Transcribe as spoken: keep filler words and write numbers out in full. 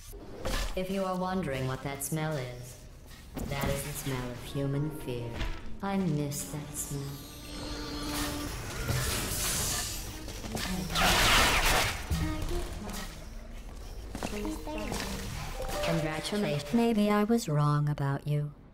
If you are wondering what that smell is, that is the smell of human fear. I miss that smell. Congratulations. Maybe I was wrong about you.